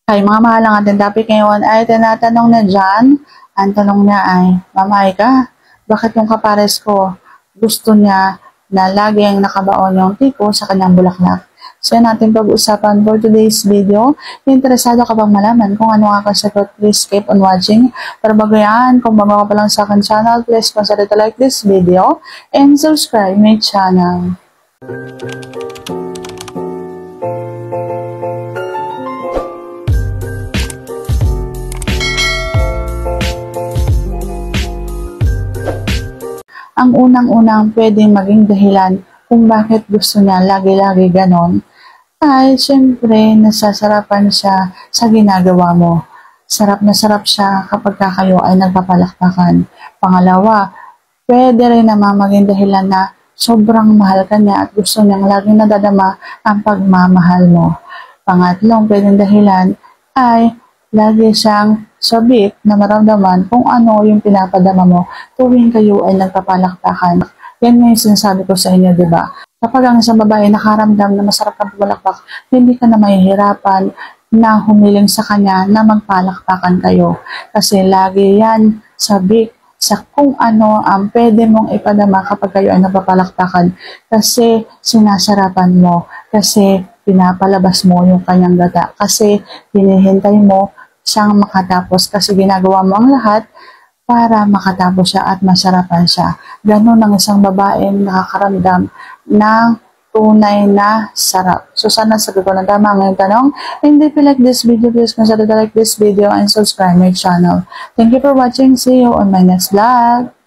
Hi mga mahal, ang ating topic ngayon ay tinatanong na dyan. Ang tanong niya ay, Mamay ka, bakit yung kapares ko gusto niya na laging nakabaon yung tiko sa kanyang bulaklak? So yan natin pag-usapan for today's video. Interesado ka bang malaman kung ano ang kasagot? Please keep on watching. Para bago yan, kung bago ka pa lang sa akin channel, please consider to like this video and subscribe my channel. Ang unang-unang pwedeng maging dahilan kung bakit gusto niya lagi-lagi ganon, ay syempre nasasarapan siya sa ginagawa mo. Sarap na sarap siya kapag kayo ay nagpapalakpakan. Pangalawa, pwede rin naman maging dahilan na sobrang mahal ka niya at gusto niyang laging nadadama ang pagmamahal mo. Pangatlong pwedeng dahilan ay lagi siyang sabik na maramdaman kung ano yung pinapadama mo tuwing kayo ay nagpapalakpakan. Yan nga yung sinasabi ko sa inyo, di ba? Kapag ang isang babae nakaramdam na masarap kang pumalakpak, hindi ka na mahihirapan na humiling sa kanya na magpalakpakan kayo. Kasi lagi yan sabik sa kung ano ang pwede mong ipadama kapag kayo ay nagpapalakpakan. Kasi sinasarapan mo, kasi pinapalabas mo yung kanyang gata, kasi hinihintay mo siyang makatapos kasi ginagawa mo ang lahat para makatapos siya at masarapan siya. Ganun ang isang babaeng nakakaramdam ng tunay na sarap. So sana sagot ko ng tama ang tanong. And if you like this video, please consider to like this video and subscribe my channel. Thank you for watching. See you on my next vlog.